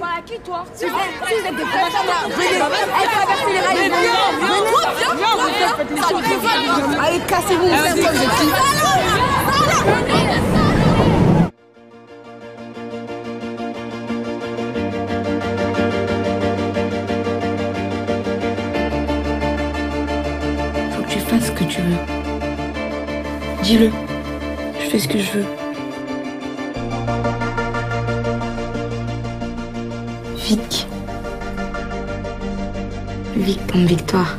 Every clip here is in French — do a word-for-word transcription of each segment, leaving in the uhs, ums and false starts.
parles à qui, toi? Si vous êtes des bâtards, venez, allez traverser les rails. Viens, viens, viens. Allez, cassez-vous, personne de qui. Faut que tu fasses ce que tu veux. Dis-le. Je fais ce que je veux. Vic. Vic comme victoire.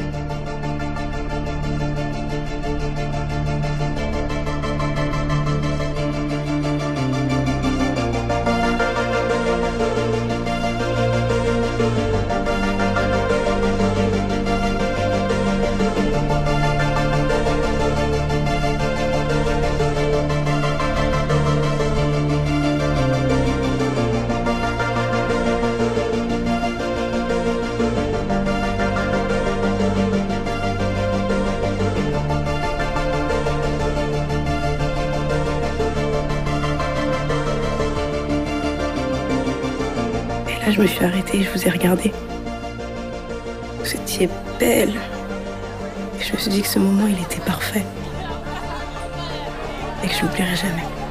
Là, je me suis arrêtée et je vous ai regardé. Vous étiez belle. Et je me suis dit que ce moment, il était parfait. Et que je n'oublierai jamais.